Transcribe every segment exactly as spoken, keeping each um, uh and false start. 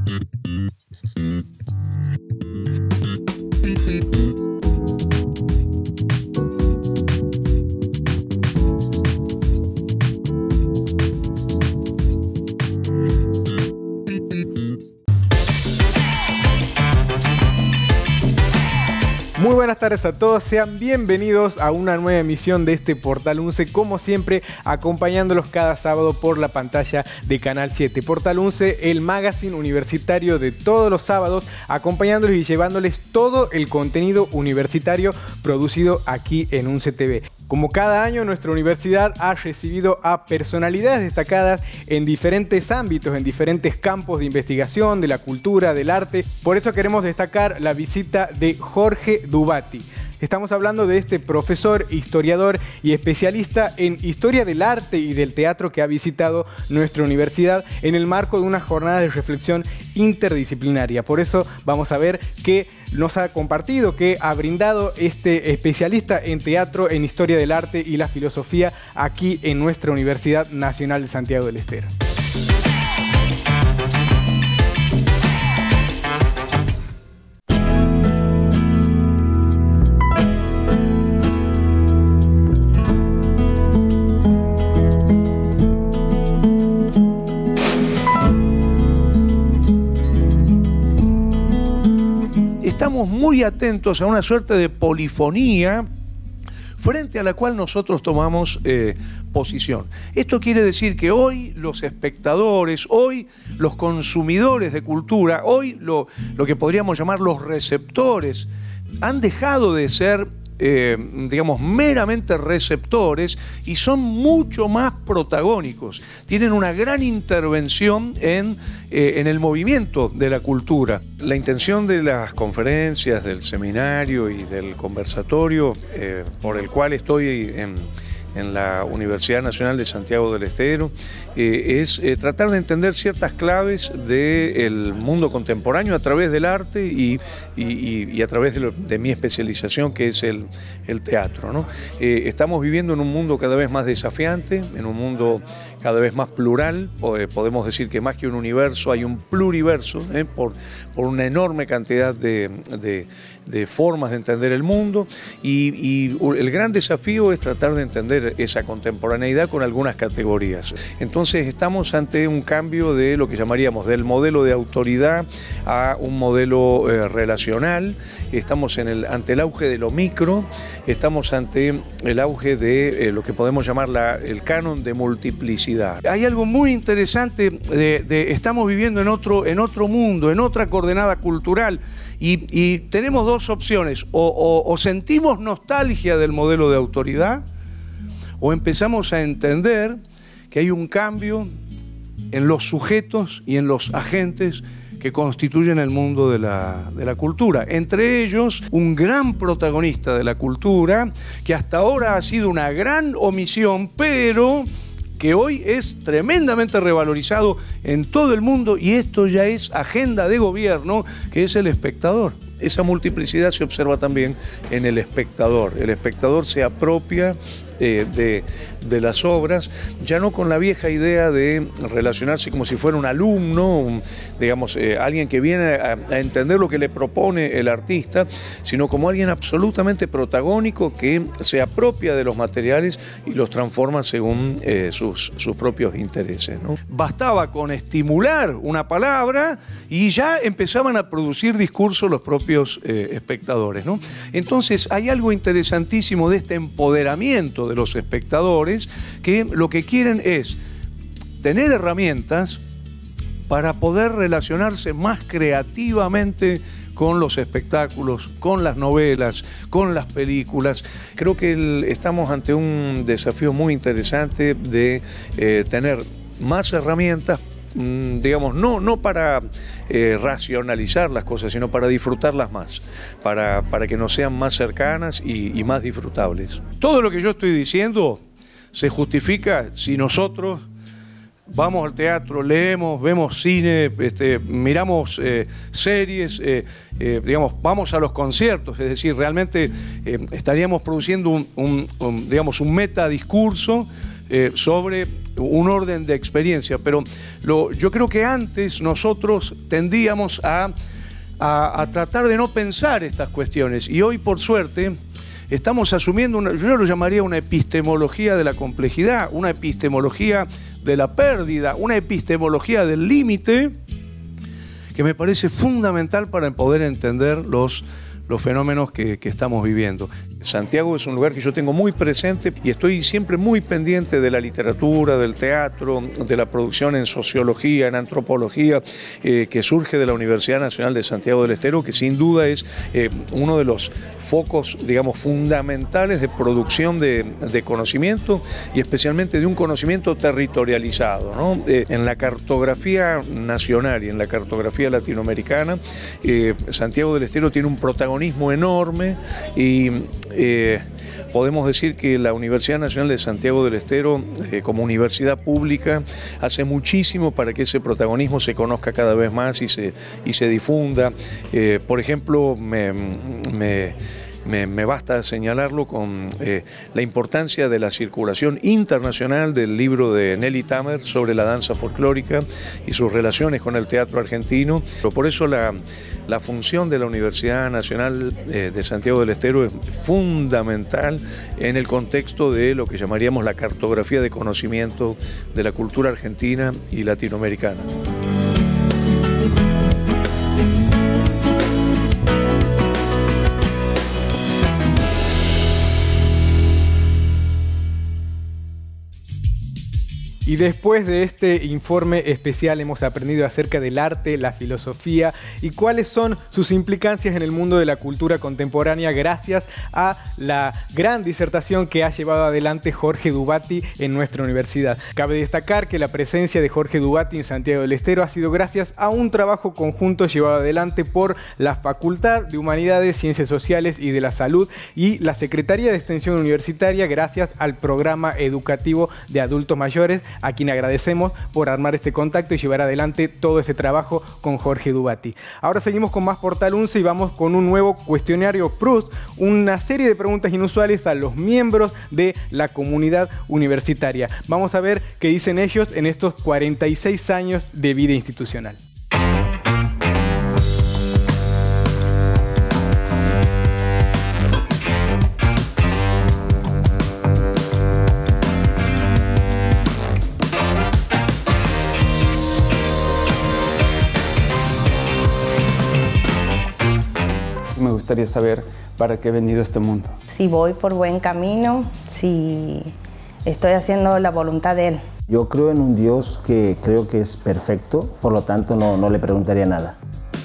Muy buenas tardes a todos, sean bienvenidos a una nueva emisión de este Portal once, como siempre acompañándolos cada sábado por la pantalla de Canal siete. Portal once, el magazine universitario de todos los sábados, acompañándolos y llevándoles todo el contenido universitario producido aquí en once T V. Como cada año, nuestra universidad ha recibido a personalidades destacadas en diferentes ámbitos, en diferentes campos de investigación, de la cultura, del arte. Por eso queremos destacar la visita de Jorge Dubati. Estamos hablando de este profesor, historiador y especialista en historia del arte y del teatro que ha visitado nuestra universidad en el marco de una jornada de reflexión interdisciplinaria. Por eso vamos a ver qué nos ha compartido, qué ha brindado este especialista en teatro, en historia del arte y la filosofía aquí en nuestra Universidad Nacional de Santiago del Estero. Estamos muy atentos a una suerte de polifonía frente a la cual nosotros tomamos eh, posición. Esto quiere decir que hoy los espectadores, hoy los consumidores de cultura, hoy lo, lo que podríamos llamar los receptores, han dejado de ser Eh, digamos, meramente receptores y son mucho más protagónicos. Tienen una gran intervención en, eh, en el movimiento de la cultura. La intención de las conferencias, del seminario y del conversatorio eh, por el cual estoy en, en la Universidad Nacional de Santiago del Estero eh, es eh, tratar de entender ciertas claves del mundo contemporáneo a través del arte y, y, y a través de, lo, de mi especialización, que es el, el teatro, ¿no? Eh, estamos viviendo en un mundo cada vez más desafiante, en un mundo cada vez más plural. Podemos decir que más que un universo hay un pluriverso, ¿eh? por, por una enorme cantidad de, de, de formas de entender el mundo, y, y el gran desafío es tratar de entender esa contemporaneidad con algunas categorías. Entonces estamos ante un cambio de lo que llamaríamos del modelo de autoridad a un modelo eh, relacional. Estamos en el, ante el auge de lo micro, estamos ante el auge de eh, lo que podemos llamar la, el canon de multiplicidad. Hay algo muy interesante, de, de, estamos viviendo en otro, en otro mundo, en otra coordenada cultural, y, y tenemos dos opciones: o, o, o sentimos nostalgia del modelo de autoridad, o empezamos a entender que hay un cambio en los sujetos y en los agentes que constituyen el mundo de la, de la cultura. Entre ellos, un gran protagonista de la cultura, que hasta ahora ha sido una gran omisión, pero que hoy es tremendamente revalorizado en todo el mundo, y esto ya es agenda de gobierno, que es el espectador. Esa multiplicidad se observa también en el espectador. El espectador se apropia eh, de, de las obras, ya no con la vieja idea de relacionarse como si fuera un alumno, un, digamos, eh, alguien que viene a, a entender lo que le propone el artista, sino como alguien absolutamente protagónico que se apropia de los materiales y los transforma según eh, sus, sus propios intereses, ¿no? Bastaba con estimular una palabra y ya empezaban a producir discursos los propios eh, espectadores, ¿no? Entonces hay algo interesantísimo de este empoderamiento de los espectadores, que lo que quieren es tener herramientas para poder relacionarse más creativamente con los espectáculos, con las novelas, con las películas. Creo que el, estamos ante un desafío muy interesante de eh, tener más herramientas, digamos, no, no para eh, racionalizar las cosas, sino para disfrutarlas más, para, para que nos sean más cercanas y, y más disfrutables. Todo lo que yo estoy diciendo se justifica si nosotros vamos al teatro, leemos, vemos cine, este, miramos eh, series, eh, eh, digamos, vamos a los conciertos. Es decir, realmente eh, estaríamos produciendo un, un, un, digamos, un metadiscurso eh, sobre un orden de experiencia, pero lo, yo creo que antes nosotros tendíamos a, a, a tratar de no pensar estas cuestiones, y hoy, por suerte, estamos asumiendo, una, yo lo llamaría una epistemología de la complejidad, una epistemología de la pérdida, una epistemología del límite, que me parece fundamental para poder entender los, los fenómenos que, que estamos viviendo. Santiago es un lugar que yo tengo muy presente y estoy siempre muy pendiente de la literatura, del teatro, de la producción en sociología, en antropología, eh, que surge de la Universidad Nacional de Santiago del Estero, que sin duda es eh, uno de los focos, digamos, fundamentales de producción de, de conocimiento, y especialmente de un conocimiento territorializado, ¿no? Eh, en la cartografía nacional y en la cartografía latinoamericana, eh, Santiago del Estero tiene un protagonismo enorme, y eh, podemos decir que la Universidad Nacional de Santiago del Estero, eh, como universidad pública, hace muchísimo para que ese protagonismo se conozca cada vez más y se, y se difunda. Eh, por ejemplo, me, me Me, me basta señalarlo con eh, la importancia de la circulación internacional del libro de Nelly Tamer sobre la danza folclórica y sus relaciones con el teatro argentino. Pero por eso la, la función de la Universidad Nacional eh, de Santiago del Estero es fundamental en el contexto de lo que llamaríamos la cartografía de conocimiento de la cultura argentina y latinoamericana. Y después de este informe especial hemos aprendido acerca del arte, la filosofía y cuáles son sus implicancias en el mundo de la cultura contemporánea gracias a la gran disertación que ha llevado adelante Jorge Dubati en nuestra universidad. Cabe destacar que la presencia de Jorge Dubati en Santiago del Estero ha sido gracias a un trabajo conjunto llevado adelante por la Facultad de Humanidades, Ciencias Sociales y de la Salud y la Secretaría de Extensión Universitaria, gracias al programa educativo de adultos mayores, a quien agradecemos por armar este contacto y llevar adelante todo ese trabajo con Jorge Dubati. Ahora seguimos con más Portal once y vamos con un nuevo cuestionario Proust, una serie de preguntas inusuales a los miembros de la comunidad universitaria. Vamos a ver qué dicen ellos en estos cuarenta y seis años de vida institucional. Me gustaría saber para qué he venido a este mundo. Si voy por buen camino, si estoy haciendo la voluntad de Él. Yo creo en un Dios que creo que es perfecto, por lo tanto no, no le preguntaría nada.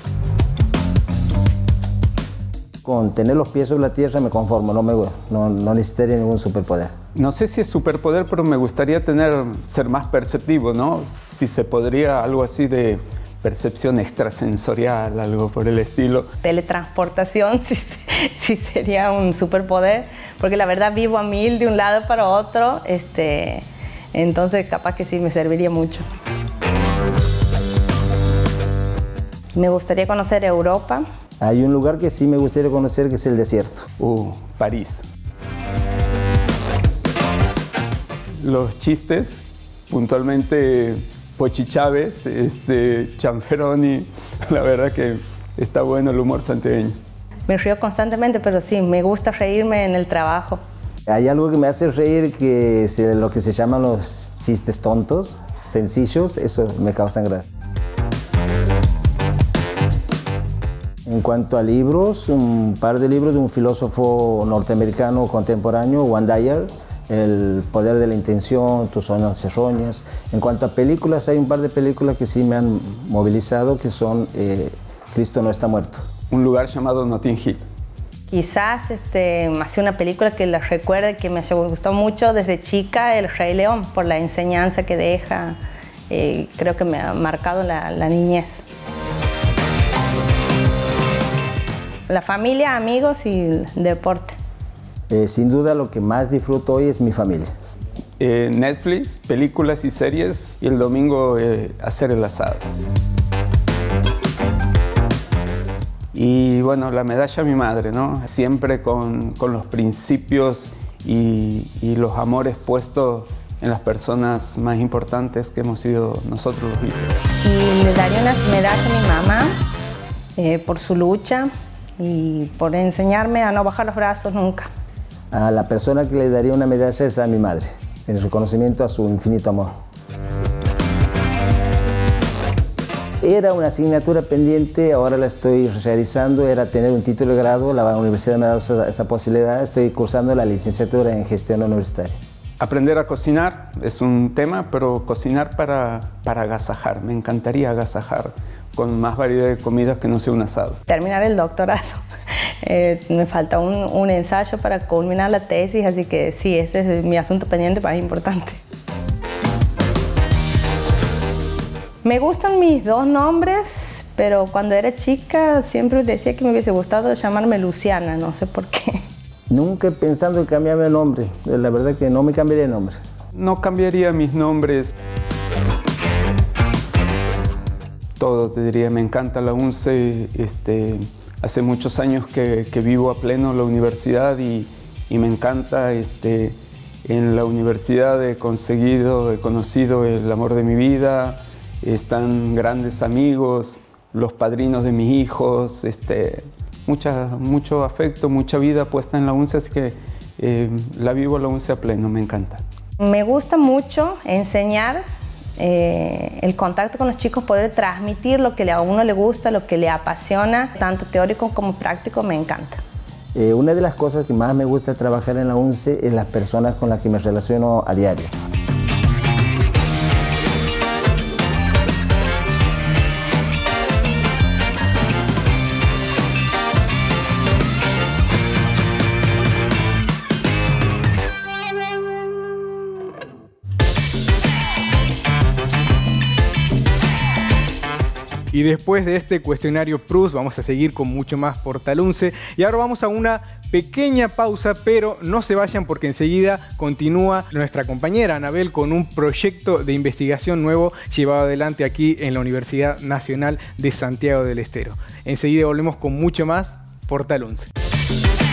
Con tener los pies sobre la tierra me conformo, no, me, no, no necesitaría ningún superpoder. No sé si es superpoder, pero me gustaría tener, ser más perceptivo, ¿no? Si se podría algo así de percepción extrasensorial, algo por el estilo. Teletransportación, sí, sí sería un superpoder, porque la verdad vivo a mil de un lado para otro, este, entonces capaz que sí me serviría mucho. Me gustaría conocer Europa. Hay un lugar que sí me gustaría conocer, que es el desierto. Uh, París. Los chistes, puntualmente Pochi Chávez, este, Chanferoni, la verdad que está bueno el humor santiagueño. Me río constantemente, pero sí, me gusta reírme en el trabajo. Hay algo que me hace reír, que es lo que se llaman los chistes tontos, sencillos, eso me causan gracia. En cuanto a libros, un par de libros de un filósofo norteamericano contemporáneo, Wayne Dyer, El poder de la intención, Tus zonas erróneas. En cuanto a películas, hay un par de películas que sí me han movilizado, que son eh, Cristo no está muerto. Un lugar llamado Notting Hill. Quizás este, hacía una película que les recuerde, que me gustó mucho desde chica, El Rey León, por la enseñanza que deja. Eh, creo que me ha marcado la, la niñez. La familia, amigos y deporte. Eh, sin duda lo que más disfruto hoy es mi familia. Eh, Netflix, películas y series, y el domingo eh, hacer el asado. Y bueno, la medalla a mi madre, ¿no? Siempre con, con los principios y, y los amores puestos en las personas más importantes que hemos sido nosotros los hijos. Y le daría una medalla a mi mamá eh, por su lucha y por enseñarme a no bajar los brazos nunca. A la persona que le daría una medalla es a mi madre, en reconocimiento a su infinito amor. Era una asignatura pendiente, ahora la estoy realizando, era tener un título de grado, la universidad me ha dado esa, esa posibilidad, estoy cursando la licenciatura en gestión universitaria. Aprender a cocinar es un tema, pero cocinar para, para agasajar, me encantaría agasajar con más variedad de comidas que no sea un asado. Terminar el doctorado, eh, me falta un, un ensayo para culminar la tesis, así que sí, ese es mi asunto pendiente más importante. Me gustan mis dos nombres, pero cuando era chica siempre decía que me hubiese gustado llamarme Luciana, no sé por qué. Nunca he pensado en cambiarme el nombre, la verdad que no me cambiaría el nombre. No cambiaría mis nombres. Todo, te diría, me encanta la UNCE, este, hace muchos años que, que vivo a pleno la universidad y, y me encanta, este, en la universidad he conseguido, he conocido el amor de mi vida, están grandes amigos, los padrinos de mis hijos, este, mucha, mucho afecto, mucha vida puesta en la UNCE, así que eh, la vivo la UNCE a pleno, me encanta. Me gusta mucho enseñar, eh, el contacto con los chicos, poder transmitir lo que a uno le gusta, lo que le apasiona, tanto teórico como práctico, me encanta. Eh, una de las cosas que más me gusta trabajar en la UNCE es las personas con las que me relaciono a diario. Y después de este cuestionario Proust vamos a seguir con mucho más Portal UNCE. Y ahora vamos a una pequeña pausa, pero no se vayan porque enseguida continúa nuestra compañera Anabel con un proyecto de investigación nuevo llevado adelante aquí en la Universidad Nacional de Santiago del Estero. Enseguida volvemos con mucho más Portal UNCE.